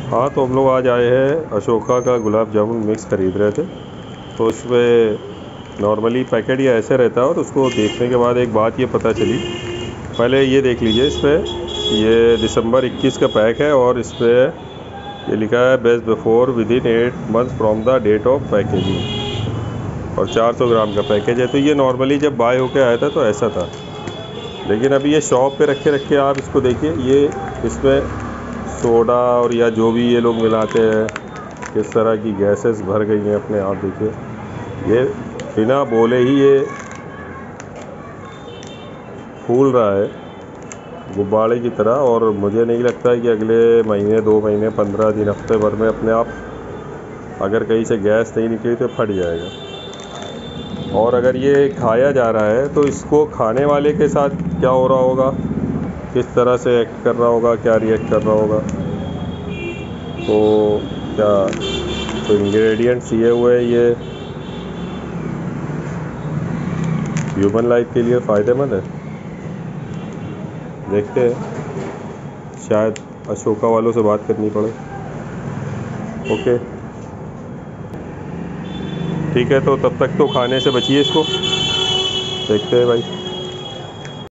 हाँ, तो हम लोग आज आए हैं अशोका का गुलाब जामुन मिक्स खरीद रहे थे। तो इसमें नॉर्मली पैकेट ये ऐसे रहता है, और उसको देखने के बाद एक बात ये पता चली। पहले ये देख लीजिए, इस पर ये दिसंबर 21 का पैक है, और इस पर ये लिखा है best before within 8 month from the date of packaging, और 400 ग्राम का पैकेज है। तो ये नॉर्मली जब बाय होके आया था तो ऐसा था, लेकिन अभी ये शॉप पे रखे रखे आप इसको देखिए, ये इसमें सोडा और या जो भी ये लोग मिलाते हैं, किस तरह की गैसेस भर गई हैं अपने आप। देखिए, ये बिना बोले ही ये फूल रहा है गुब्बारे की तरह, और मुझे नहीं लगता है कि अगले महीने, 2 महीने, 15 दिन, हफ्ते भर में अपने आप अगर कहीं से गैस नहीं निकली तो फट जाएगा। और अगर ये खाया जा रहा है तो इसको खाने वाले के साथ क्या हो रहा होगा, किस तरह से एक्ट कर रहा होगा, क्या रिएक्ट कर रहा होगा। तो क्या तो इंग्रेडिएंट्स ये हुए, ये ह्यूमन लाइफ के लिए फ़ायदेमंद है। देखते हैं, शायद अशोका वालों से बात करनी पड़े। ओके, ठीक है, तो तब तक तो खाने से बचिए इसको। देखते हैं भाई।